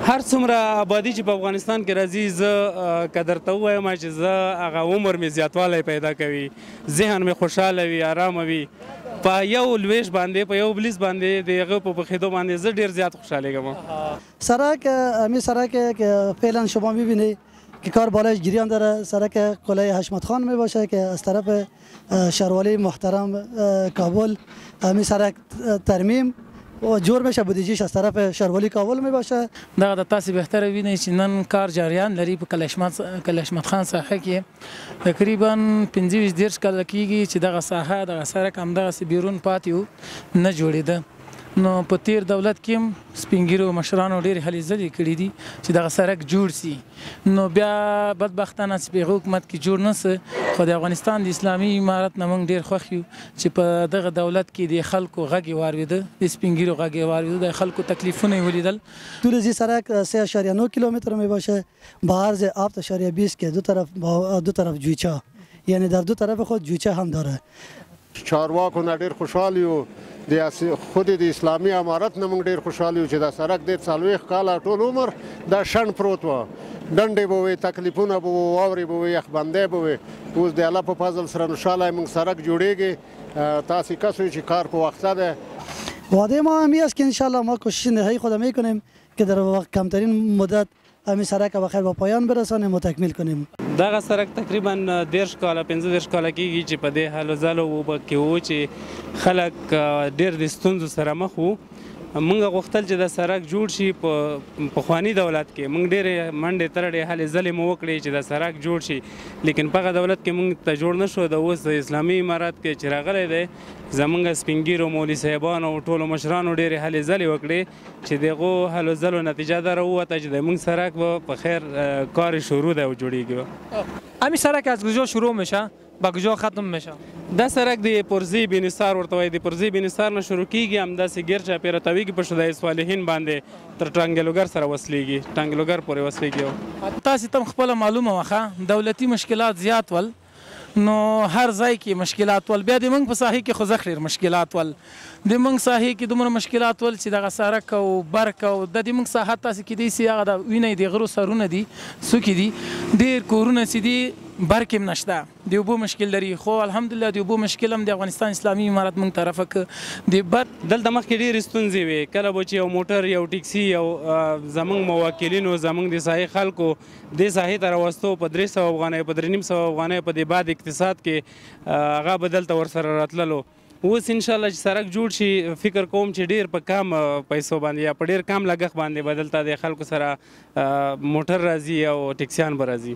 هر څومره آبادي چې په افغانستان کې راځي زه که درته ووایم چې زه هغه عمر مې زیاتوالی پیدا کوي، ذهن مې خوشحاله وي، ارامه وي. په یو لویش باندې په یو بلیس باندې د هغه په پخېدو باندې زه ډېر زیات خوشحالیږم. سرک همین سرک که فعلا شما می‌بینید که کار بالایش گریان داره، سرک قلعه حشمت خان می باشه که از طرف شهروالی محترم کابل همین سرک ترمیم و جور میشه، بودجهش از طرف شهروالی کابل می باشه. دغه د تاسو بهتره وینئ چې نن کار جریان لري په قلعه حشمت خان ساحه کې تقریبا 25-30 کاله کېږي چې دغه ساحه دغه سرک همدغسې بیرون پاتې و نه جوړېده. نو په تیر دولت کې هم سپینګیرو مشرانو ډېرې هلې ځلې کړي دي چې دغه سرک جوړ سي. نو بیا بدبختانه چې په هغه حکومت کې جوړ نه سه، خو د افغانستان د اسلامي امارت نه موږ ډېر خوښ یو چې په دغه دولت کې د خلکو غږ یې واورېده، د سپینګیرو غږ یې واورېده، د خلکو تکلیفونه یې ولیدل. طول زی سرک 3.9 کیلومتر می باشه با عرض 7.20 که دو طرف جویچه، یعنی در دو طرف خود جویچه هم داره. چارواکو نه ډېر خوشحال یو، خود د اسلامي امارت نه موږ ډېر خوشحال یو چې دا سرک ډېر 40 کاله ټول عمر دا شنډ پروت و، ډنډې به وي، تکلیفونه به وي، واورې به وي، یخبندۍ به وي. اوس د الله په فضل سره انشاءالله موږ سرک جوړېږي. تاسې کس وي چې کار په وخته ده. وعده ما همی است که انشاءالله ما کوشش نهایی خود میکنیم که در کمترین مدت همین سرک بخیر به پایان برسانیم و تکمیل کنیم. دغه سرک تقریبا 10 کاله 15 کاله کېږي چې په دې هلو ځلو کې وو چې خلک ډېر د ستونزو سره مخ وو. موږ غوښتل چې دا سرک جوړ شي. په پخواني دولت کې موږ ډېرې منډې ترړې هلې ځلې مو وکړې چې دا سرک جوړ شي، لیکن په هغه دولت کې موږ ته جوړ نه شو. د اوس د اسلامي امارت کې چې راغلی دی زموږ سپینګیرو مولوي صاحبانو او ټولو مشرانو ډېرې هلې ځلې وکړې چې د هغو هلو ځلو نتیجه دا راووته چې د موږ سرک به په خیر کار شروع دی او جوړېږي. همین سرک از کجا شروع میشه با کجا ختم میشه؟ دا سرک د پرزی بینسار ورته وایي، د پرزی بینسار نه شروع کېږي، همداسې ګیر چاپېره تاویږي په شدای صالحین باندې تر ټانګلوګر سره وصلېږي، ټانګلوګر پورې وصلېږي. تاسې ته هم خپله معلومه وخه دولتي مشکلات زیات ول، نو هر ځای کې مشکلات ول. بیا د موږ په ساحې کې خو زخ ډېر مشکلات ول، د موږ ساحې کې دومره مشکلات ول چې دغه سرک او برق او د دې موږ ساحه تاسې کېدای سي هغه د وینئ د غرو سرونه دي، څوکې دي، ډېر کورونه چې دي برق هم نشته، د اوبو مشکل لري. خو الحمدلله د اوبو مشکل هم د افغانستان اسلامي امارت موږ طرفه که د برق دلته مخکې ډېرې ستونزې وې. کله به چې یو موټر یو ټیکسي یو زموږ موکلینو زموږ د ساحې خلکو دې ساحې ته راوستو په 300 افغانۍ په 350 افغانۍ په دې بعد اقتصاد کې هغه به دلته ورسره راتللو. اوس انشاءالله چې سرک جوړ شي فکر کوم چې ډېر په کم پیسو باندې یا په ډېر کم لګښت باندې به دلته د خلکو سره موټر راځي او ټیکسیان به راځي.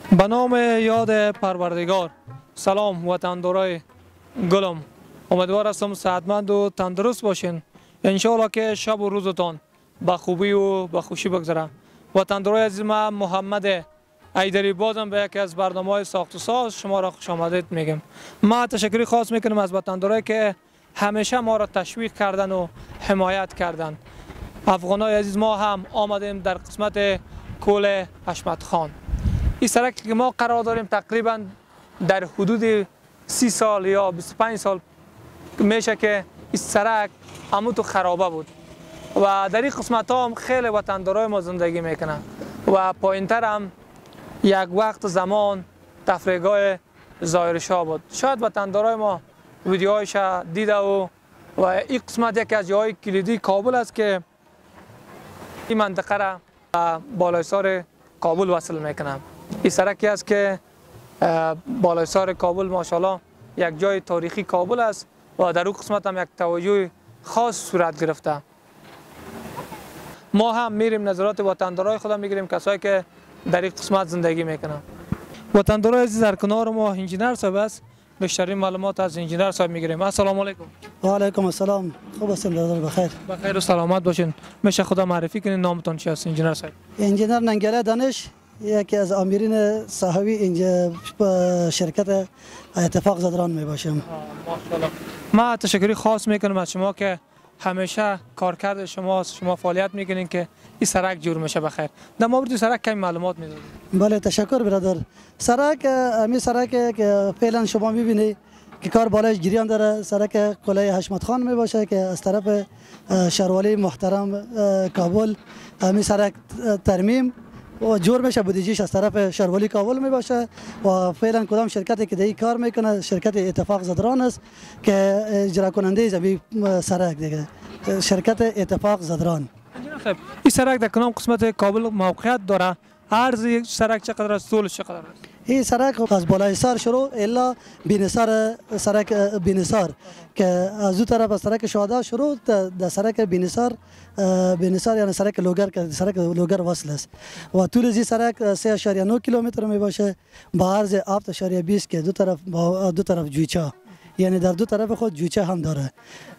به نام یاد پروردگار. سلام وطندارای گلم، امیدوار هستم صحتمند و تندرست باشین. انشاءالله که شب و روزتان به خوبی و به خوشی بگذره. وطندارای عزیز، من محمد ایدری بازم به یکی از برنامه‌های ساخت و ساز شما را خوش آمدید میگم. ما تشکری خاص میکنم از وطندارایی که همیشه ما را تشویق کردن و حمایت کردن. افغانای عزیز، ما هم آمدیم در قسمت کول حشمت خان. این سرکی که ما قرار داریم تقریبا در حدود 30 سال یا 25 سال میشه که این سرک همون تو خرابه بود و در این قسمت ها هم خیلی وطندارای ما زندگی میکنن و پایینتر هم یک وقت زمان تفریحگاه ظاهرشاه بود. شاید وطندارای ما ویدیوهایش دیده و این قسمت یکی از جاهای کلیدی کابل است که این منطقه را بالای سر کابل وصل میکنم. این سرکی است که بالای سر کابل ماشاءالله یک جای تاریخی کابل است و در اون قسمت هم یک توجه خاص صورت گرفته. ما هم میریم نظرات وطندارای خودم میگیریم، کسایی که در این قسمت زندگی میکنن. وطندارای عزیز، در کنار ما انجینر صاحب است، بیشترین معلومات از انجینر صاحب میگیریم. السلام علیکم. و علیکم السلام. خوب هستین برادر؟ بخیر. بخیر و سلامت باشین. میشه خدا معرفی کنین، نامتون چی است انجینر صاحب؟ انجینر ننگله دانش، یکی از آمرین صاحبی اینجا شرکت اتفاق زدران می باشم. ماشاءالله. ما تشکری خاص میکنم از شما که همیشه کارکرد شما فعالیت میکنین که این سرک جور میشه. بخیر، در مورد سرک کمی معلومات میدادید؟ بله تشکر برادر. سرک همین سرک که فعلا شما میبینید که کار بالایش گریان داره، سرک کلاه حشمت خان می باشه که از طرف شهروالی محترم کابل همین سرک ترمیم و جور میشه، بودجهش از طرف شهروالی کابل می باشه و فعلا کدام شرکتی که دیگه کار میکنه شرکت اتفاق زدران است که اجرا کننده زمین سرک دیگه، شرکت اتفاق زدران. این سرک در کدام قسمت کابل موقعیت داره؟ عرض سرک چقدر است؟ طولش چقدر است؟ این سرک از بالای سر شروع الا بینسار، سرک بینسار که از دو طرف از سرک شهدا شروع در سرک بینسار یعنی سرک لوگر که سرک لوگر وصل است و طول این سرک 3.9 کیلومتر می باشه با عرض 7.20 که دو طرف جویچه، یعنی در دو طرف خود جویچه هم داره.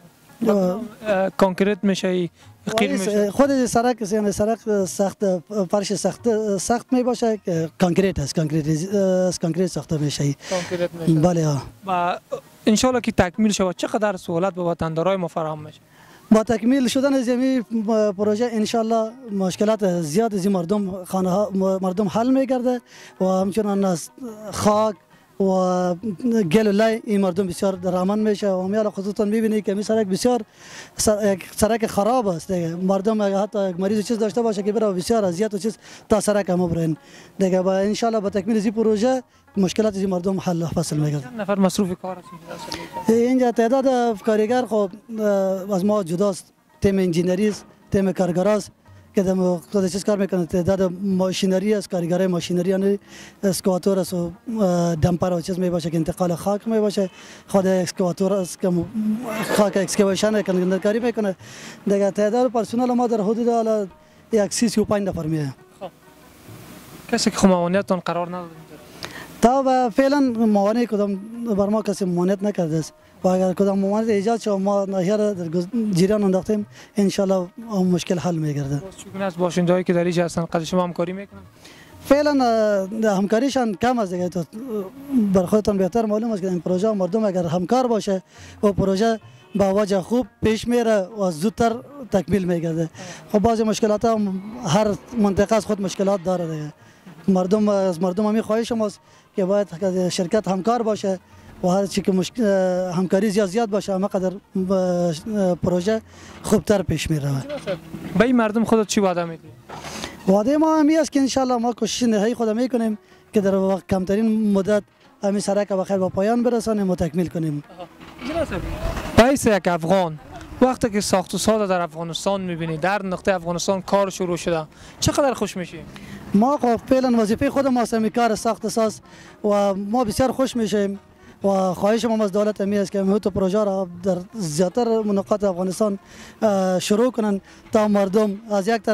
کانکریت میشه، قیر میشه. خود سرک یعنی سرک سخت، فرش سخت می باشه که کانکریت است، کانکریت ساخته میشه. کانکریت میشه. بله. و ان شاء الله که تکمیل شود چقدر سهولت به وطندارای ما فراهم میشه؟ با تکمیل شدن از این پروژه ان شاء الله مشکلات زیاد از مردم حل میگرده و همچنان از خاک و گل و لای این مردم بسیار درآمد میشه و میال خصوصا میبینید که این سرک بسیار سرک خراب است دیگه. مردم اگه حتی یک مریض چیز داشته باشه که بره بسیار اذیت و چیز تا سرک هم برن دیگه. با ان شاء الله با تکمیل این پروژه مشکلات این مردم حل فصل میگرده. چند نفر مصروف کار هستند اینجا؟ تعداد کارگر خب از ما جداست، تیم انجینری است، تیم کارگر است که خود چیز کار میکنه. تعداد ماشینری است، کارگرای ماشینری یعنی اسکواتور است و دمپر و چیز می باشه که انتقال خاک می باشه. خود اسکواتور است که خاک اکسکیویشن کاری میکنه دیگه. تعداد پرسنل ما در حدود حالا 135 نفر میه. کسی که خمانیتون قرار نداد تا فعلا موانع کدام بر ما کسی ممانعت نکرده است و اگر کدام ممانعت ایجاد شد ما ناحیه را در جریان انداختیم ان شاء الله مشکل حل میگرده. چون از باشندهایی که در اینجا هستن قد شما همکاری میکنن؟ فعلا همکاریشان کم است دیگه. بر خودتان بهتر معلوم است که این پروژه مردم اگر همکار باشه و پروژه با وجه خوب پیش میره و زودتر تکمیل میگرده. خب بعضی مشکلات هم هر منطقه از خود مشکلات داره دیگه. مردم همین خواهش ماست که باید شرکت همکار باشه و هر چی که همکاری زیاد باشه همه قدر پروژه خوبتر پیش میره. به این مردم خودت چی وعده میدی؟ وعده ما همی است که ان شاء الله ما کوشش نهایی خود میکنیم که در وقت کمترین مدت همین سرک بخیر با پایان برسانیم و تکمیل کنیم. باعث یک افغان وقتی که ساخت و ساز در افغانستان میبینی، در نقطه افغانستان کار شروع شده، چقدر خوش میشی؟ ما خب فعلا وظیفه خود ما است کار ساخت ساز و ما بسیار خوش میشیم و خواهش ما از دولت امی است که همین پروژه را در زیاتر نقاط افغانستان شروع کنند تا مردم از یک طرف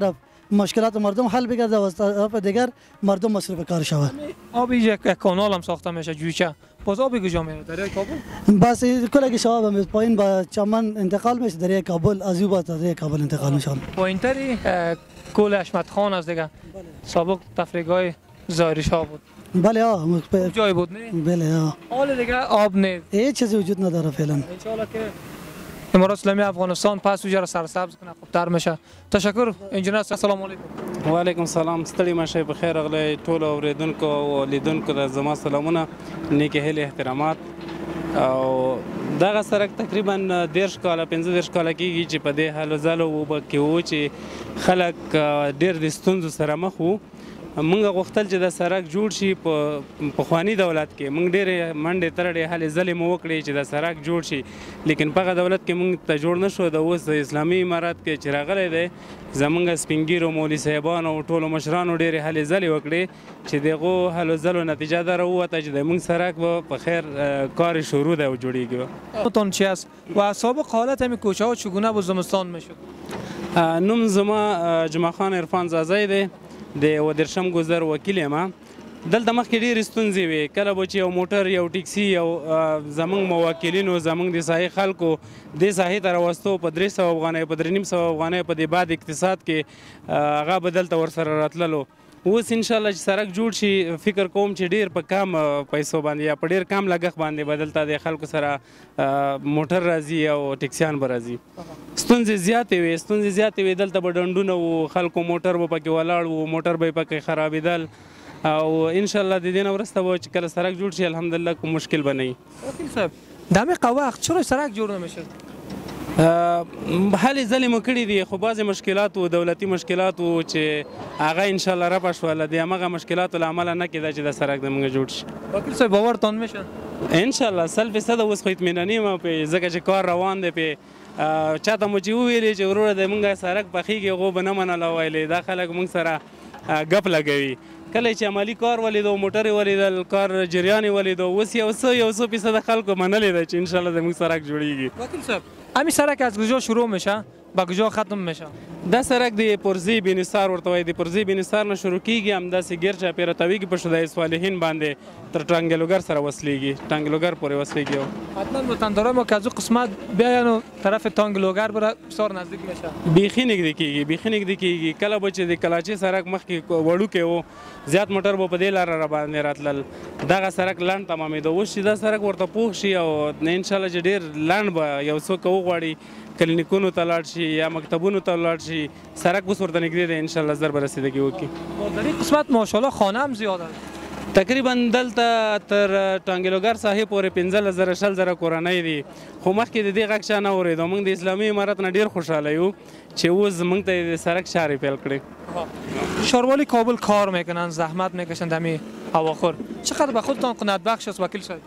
مشکلات مردم حل بگرده و از طرف دیگر مردم مصرف کار شود. آب یک کانال هم ساخته میشه جویچه، باز آب کجا میره؟ دریای کابل؟ بس کل که شواب پایین با چمن انتقال میشه دریای کابل، از او با دریای کابل انتقال میشه. پایینتری کل حشمت خان است دیگه. سابق تفریحگاه ظاهری شاه بود. بله جای بود نه؟ بله حال دیگه آب نیست. هیچ چیزی وجود نداره فعلا. ان شاء الله که امارات اسلامی افغانستان پس وجه را سرسبز کنه خوبتر میشه. تشکر انجینر، السلام علیکم. و علیکم سلام. ستړي مشه په خیر اغلی ټول اوریدونکو او لیدونکو د زما سلامونه، نیک هیله احترامات. او دغه سړک تقریبا 10 کاله 15 کاله کېږي چې په دې هلو ځلو اوبه کې وو چې خلک ډېر د ستونزو سره مخ وو. مونږ غوښتل چې دا سړک جوړ شي په پخواني دولت کې. مونږ ډېرې منډې ترړې هلې ځلې مو وکړې چې دا سړک جوړ شي، لیکن په هغه دولت کې مونږ ته جوړ نه شو. د اوس د اسلامي امارت کې چې راغلی دی زمونږ سپین ږیرو مولوي صاحبانو او ټولو مشرانو ډېرې هلې ځلې وکړې چې د هغو هلو ځلو نتیجه دا راووته چې د مونږ سړک به په خیر کار شروع دی او جوړېږي. تون چی است و سابق حالت همین کوچه ها چگونه بود زمستان میشد؟ نوم زما جمعه خان عرفان زازی دی، د ودرشم ګذر وکیل یم. دلته مخکې ډېرې ستونزې وې، کله به چې یو موټر یو ټیکسي یو زموږ موکلینو زموږ د ساحې خلکو دې ساحې ته راوستو په 300 افغانۍ په 350 افغانۍ په دې بعد اقتصاد کې هغه به دلته ورسره راتللو. اوس انشاءالله چې سړک جوړ شي فکر کوم چې ډېر په کم پیسو باندې یا په ډېر کم لګښت باندې به دلته د خلکو سره موټر راځي او ټیکسیان به راځي. ستونزې زیاتې وې دلته به ډنډونه وو، خلکو موټر به پکې ولاړ وو، موټر به یې پکې خرابېدل. او انشاءالله د دې نه وروسته به چې کله سړک جوړ شي الحمدلله کوم مشکل به نه وي. وکیل صاحب دمق وقت چرا سړک جوړ نمیشه؟ هلې ځلې مو کړي دي، خو بعضې مشکلات و دولتي مشکلات و چې هغه انشاءالله رفع شوله. د همغه مشکلاتو له امله نه کېده چې دا سړک د موږ جوړ شي. وکیل صاحب باورتان میشه؟ انشاءالله 100% اوس خو اطمیناني یم پرې، ځکه چې کار روان دی پرې. چاته مو چې وویلې چې وروره د موږ سړک پخېږي هغو به نه منله ویلې. دا خلک موږ سره ګپ لګوي. کله چې عملي کار ولیدو، موټر یې ولیدل، کار جریان یې ولیدو، اوس یو څه فیصده خلکو منلې ده چې انشاءالله زموږ سړک جوړیږي. وکیل صاحب همین سړک از کجا شروع میشه با کجا ختم میشه؟ دا سړک د پرزی بینسار ورته وایي، د پرزی بینسار نه شروع کېږي، همداسې ګیر چاپېره تاویږي په شدای صالحین باندې تر ټانګلوګر سره وصلېږي، ټانګلوګر پورې وصلېږي. حتما وطندارای ما که از اون قسمت بیاین و طرف تانگلوگر بره بسیار نزدیک میشه. بیخي نږدې کېږي. کله به چې د کلاچي سړک مخکې وړوکی و زیات موټر به په دې لاره را باندې راتلل، دغه سړک لنډ تمامېده. اوس چې دا سړک ورته پوخ شي او انشاءالله چې ډېر لنډ به یو څوک وغواړي کلینیکونو ته لاړ شي یا مکتبونو ته لاړ شي، سړک اوس ورته نږدې دی، انشاءالله زر به رسیدګي وکړي. در این قسمت ماشاءالله خانه هم زیاد است. تقریبا دلته تر ټانګلوګر صاحب پورې 15,000 کورنۍ دي، خو مخکې د دې غږ چا نه اورېدو. موږ د اسلامي امارت نه ډېر خوشحاله یو چې اوس موږ ته د سړک چارې پیل کړې. شاروالي کابل کار میکنن، زحمت میکشن دمی اواخر، چقدر به خودتان قناعت بخش است وکیل صاحب؟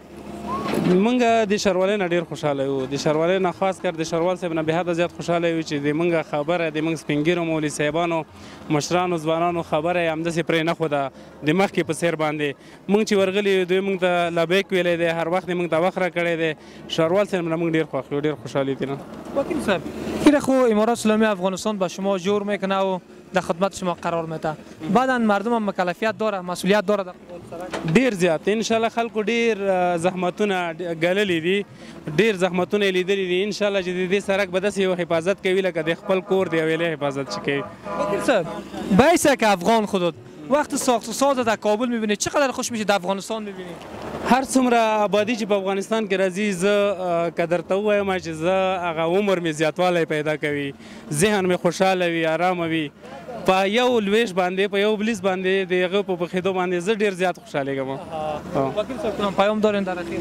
موږ د شاروالۍ نه ډېر خوشحاله یو، د شاروالۍ نه خاص کر د شاروال صاحب نه بې حده زیات خوشحاله یو چې د موږ خبره د موږ سپین ږیرو مولوي صاحبانو مشرانو ځوانانو خبره یې همداسې پرې نه ښوده د مخکې په څېر باندې. موږ چې ورغلي یو دوی موږ ته لبیک ویلی دی، هر وخت یې موږ ته وخت راکړی دی. شاروال صاحب نه موږ ډېر خوښ یو، ډېر خوشحالي دي. وکیل صاحب این خو امارات اسلامی افغانستان به شما جور میکنه و در خدمت شما قرار میده، بعدا مردم هم مکلفیت داره، مسئولیت داره در ډیر زیات. انشاءالله خلکو ډیر زحمتونه ګاللي دي، ډیر زحمتونه یې لیدلي دي. انشاءالله چې د دې سړک به داسې یو حفاظت کوي لکه د خپل کور د یوې حفاظت چې کوي. وکیل صاحب بیسه که افغان خودت وقت ساخت و ساز در کابل میبینید چقدر خوش میشه در افغانستان میبینید؟ هر څومره آبادي چې په افغانستان کې راځي، زه که درته ووایم چې زه هغه عمر مې زیاتوالی پیدا کوي، ذهن مې خوشحاله وي، ارامه وي. په یو لویش باندې، په یو بلیس باندې د هغه په پخېدو باندې زه ډېر زیات خوشحالېږم. وکیل صاحب کوم پیام دارین در اخیر؟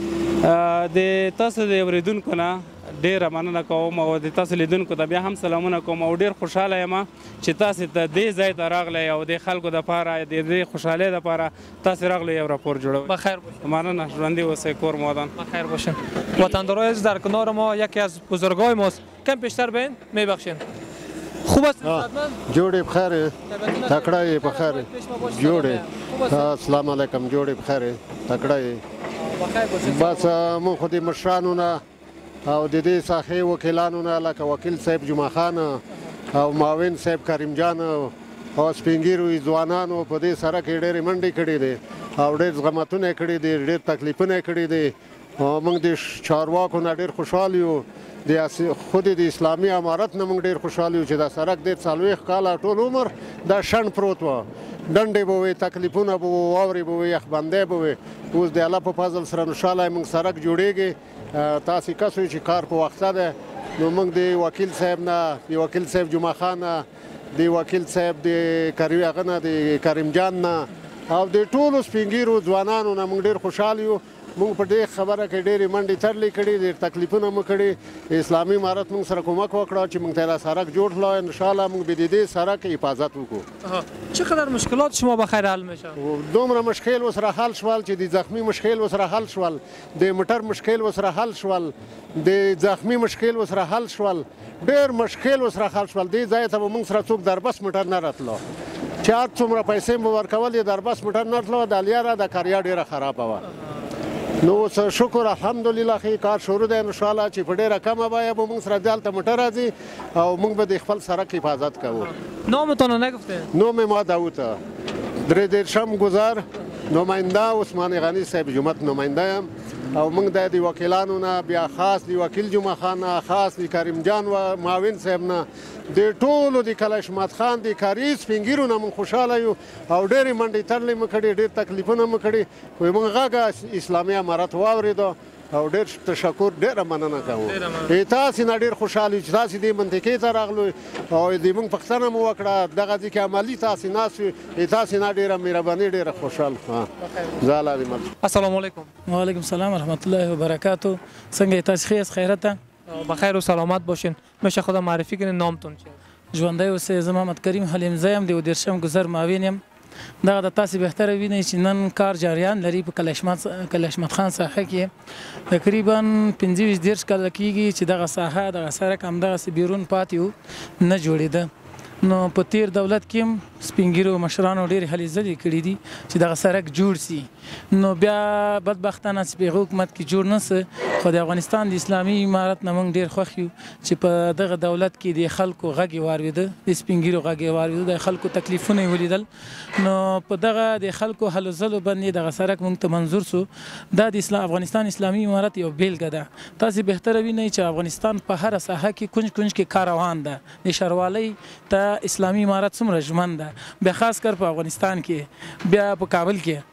د تاسو د اورېدونکو نه ډېره مننه کوم او د تاسو لیدونکو ته بیا هم سلامونه کوم او ډېر خوشحاله یم چې تاسو ته دې ځای ته راغلی او د خلکو دپاره د دې خوشحالۍ دپاره تاسو راغلی یو راپور جوړوئ. بخیر باشین. مننه، ژوندي اوسئ، کور مو ودان. بخیر باشین. وطندارای عزیز در کنار ما یکی از بزرگای ماست، کم پیشتر بین میبخشین. خوب است خدمت؟ جوړې بخیر، تکړه یې بخیر، جوړې. السلام علیکم، جوړې بخیر، تکړه یې. بس مو خو د مشرانو نه او د دې ساحې وکیلانو نه لکه وکیل صاحب جمعه خان او معاون صاحب کریم جان او سپینګیرو ځوانانو په دې سره کې ډېرې منډې کړې دي او ډېر زغمتونه کړي دي ډېر تکلیفونه کړي دي موږ د چارواکو نه ډېر خوشحال یو خود د اسلامي امارت نه موږ ډېر خوشحال یو چې دا سړک ډېر 40 کاله ټول عمر دا شنډ پروت و ډنډې به وي تکلیفونه به وي واورې به وي یخبندۍ به وي اوس د الله په فضل سره انشاءالله موږ سړک جوړېږي تاسې کس وي چې کار په وخته دی نو موږ د وکیل صاحب نه د وکیل صاحب جمعه خان نه د وکیل صاحب د هغه نه د کریم جان نه او د ټولو سپینګیرو ځوانانو نه موږ ډېر خوشحال یو موږ په دې خبره کې ډېرې منډې ترلې کړي ډېر تکلیفونه مو کړي اسلامي امارت موږ سره کومک وکړه چې موږ ته دا سړک جوړ کړو انشاءالله موږ به د دې سړک حفاظت وکړو چقدر مشکلات شما بخیر حل میشه دومره مشکل وسره حل شول چې د زخمی مشکل وسره حل شول د موټر مشکل وسره حل شول د زخمی مشکل وسره حل شول ډېر مشکل وسره حل شول دې ځای ته به موږ سره څوک دربس موټر نه راتلو چې هر څومره پیسې مو ورکولې دربس موټر نه راتلو د لیاره د کاریا ډېره خرابه وه نو شکر الحمدلله ښه کار شروع دی انشاءالله چې په ډېره کمه بیه به موږ سره دلته موټر راځي او موږ به د خپل سړک حفاظت کوو نامتان نگفته؟ نام ما داوته دریدرشم گذر نماینده عثمان غنی صاحب جماعت نماینده یم او موږ د وکیلانو نه بیا خاص د وکیل جمعه خان نه خاص د کریم جان و معاون صاحب نه د ټولو د کلشمات خان د کاري سپینګیرو نه موږ خوشحاله یو او ډېرې منډې ترلې مو کړې ډېر تکلیفونه مو کړي خو موږ غږ اسلامي امارت واورېدو او ډېر تشکر ډېره مننه کوو تاسې نه ډېر خوشحال یو چې تاسې دې منطقې ته راغلو او د موږ پوښتنه مو وکړه دغه ځای کې عملي تاسې ناست یو تاسې نه ډېره مهرباني ډېره خوشحال زه الله دې مل السلام علیکم وعلیکم السلام ورحمت الله وبرکاته څنګه تاسو ښه خیرته بخیر و سلامت باشین میشه خدا معرفی کنین نامتون چیه ژوندی اوسئ زه محمد کریم حلیم زه یم د دېرشم ګذر معاون یم دغه د تاسې بهتره وینئ چې نن کار جریان لري په کلشمات خان ساحه کې تقریبا 25-30 کاله کېږي چې دغه ساحه دغه سړک همدغسې بیرون پاتې و نه جوړېده نو په تیر دولت کې هم سپینګیرو مشرانو ډېرې هلې ځلې کړي دي چې دغه سړک جوړ سي نو بیا بدبختانه چې په هغه حکومت کې جوړ نه سه خو د افغانستان د اسلامي امارت نه موږ ډېر خوښ یو چې په دغه دولت کې د خلکو غږ یې واورېده د سپینګیرو غږ یې واورېده د خلکو تکلیفونه یې ولیدل نو په دغه د خلکو هلو ځلو باندې دغه سړک موږ ته منظور سو دا د افغانستان اسلامي امارت یو بیلګه ده تاسې بهتره وینئ چې افغانستان په هره ساحه کې کنج کنج کې کار روان ده د ښاروالۍ ته اسلامي امارت څومره ژمن ده بیا خاص کر په افغانستان کې بیا په کابل کې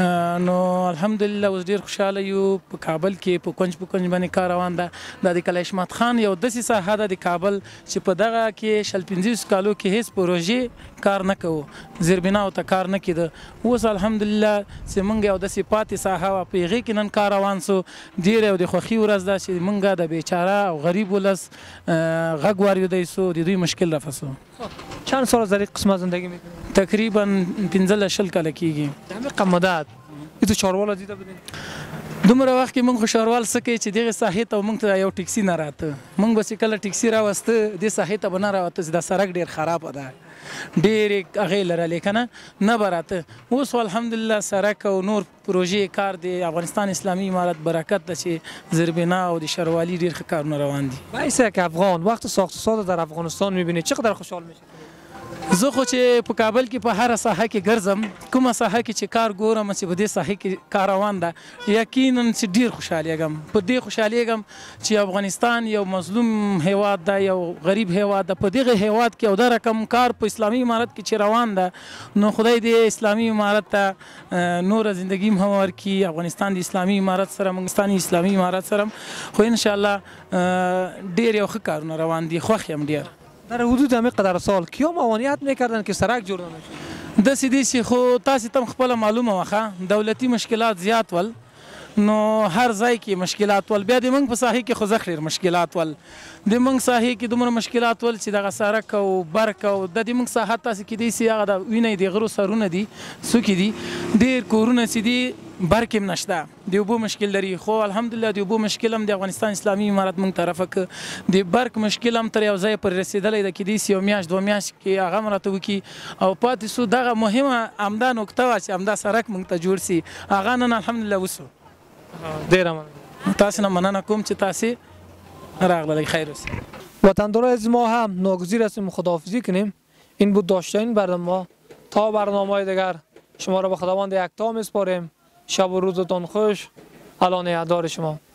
نو الحمدلله اوس ډېر خوشحاله یو په کابل کې په کنج باندې کار روان ده دا د کلشمات خان یو داسې ساحه ده د کابل چې په دغه کې 45 کالو کې هیڅ پروژې کار نه کوو زیربناو ته کار نه کېده اوس الحمدلله چې موږ یو داسې پاتې ساحه وه په هغې کې نن کار روان سو ډېره یو د خوښي ورځ ده چې موږ د بیچاره او غریب ولس غږ واورېدی سو د دوی مشکل رفع سو چند سال از در قسمت زندگی میکنید؟ تقریبا 15 کاله کېږي همین مدت تو چاروال دیده بودین؟ دومره وخت کې موږ خو ښاروال څه کوي چې دغې ساحې ته موږ ته یو ټکسي نه راته موږ به چې کله ټکسي راوسته دې ساحې ته به نه راوته چې دا سړک ډېر خرابه ده ډېرې هغې لرلې که نه به راته اوس الحمدلله سړک او نور پروژې کار د افغانستان اسلامی امارت برکت ده چې زیربنا او د ښاروالي ډېر ښه کارونه روان دي باعثه که افغان وقت ساخت و ساز در افغانستان میبینید چقدر خوشحال میشه؟ زه خو چې په کابل کې په هره ساحه کې ګرځم کومه ساحه کې چې کار ګورم چې په دې ساحه کې کار روان ده یقینا چې ډېر خوشحالیږم په دې خوشحالیږم چې افغانستان یو مظلوم هیواد ده یو غریب هیواد ده په دغه هیواد کې یو دا رقم کار په اسلامي امارت کې چې روان ده نو خدای دې اسلامي امارت ته نوره زندگی هم ورکړي افغانستان د اسلامي امارت سره افغانستان اسلامي امارت سره خو انشاءالله ډېر یو ښه کارونه روان دي خوښ یم ډېر در حدود همه قدر سال کیا معاونیت میکردن که سرک جور نمیشه؟ داسې دي چې خو تاسې ته هم خپله معلومه وخه دولتي مشکلات زیات ول نو هر ځای کې مشکلات ول بیا د موږ په ساحې کې خو زه ډېر مشکلات ول د موږ ساحې کې دومره مشکلات ول چې دغه سړک او برق او د دې موږ ساحه تاسې کیدای سي هغه د وینئ د غرو سرونه دي څوکې دي ډېر کورونه چې دي برق هم نشته د اوبو مشکل لري خو الحمدلله د اوبو مشکل هم د افغانستان اسلامي امارت موږ طرفه که د برق مشکل هم تر یو ځای پورې رسېدلی ده کیدای سي یو میاشت 2 میاشت کې هغه هم راته وکړي او پاتې سو دغه مهمه همدا نکته وه چې همدا سړک موږ ته جوړ سي هغه نن الحمدلله وسو ډېره مننه تاسې نه مننه کوم چې تاسې راغللی خیر اوسې وطندارای از ما هم ناگزیر هستیم خداحافظی کنیم این بود داشتین برنامه ما. تا برنامه دیگر شما را به خداوند یکتا میسپاریم. شب و روزتان خوش. الله نگهدار شما.